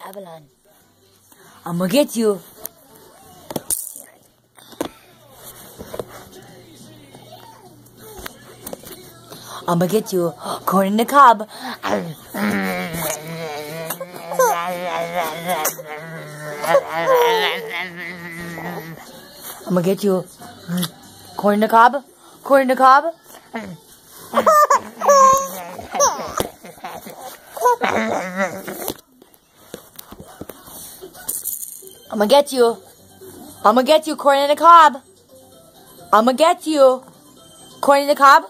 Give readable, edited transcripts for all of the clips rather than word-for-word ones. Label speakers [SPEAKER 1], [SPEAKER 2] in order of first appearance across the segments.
[SPEAKER 1] Avalon. I'ma get you. I'ma get you. Corn in the cob. I'ma get you. Corn in the cob. Corn in the cob. I'ma get you. I'ma get you, corn in the cob. I'ma get you. Corn in the cob.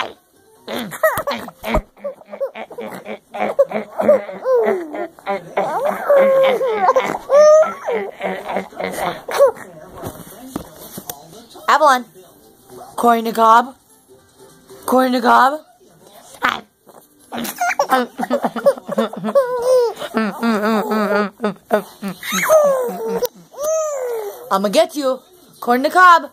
[SPEAKER 1] Avalon. Corn in the cob. Corn in the cob. I'ma get you. Corn in the cob.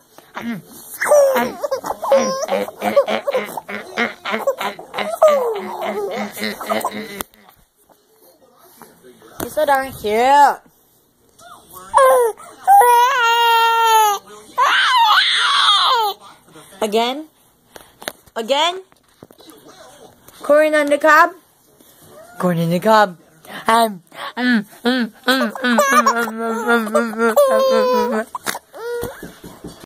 [SPEAKER 1] You're so darn cute. Again? Again? Corn on the cob? Corn in the cob.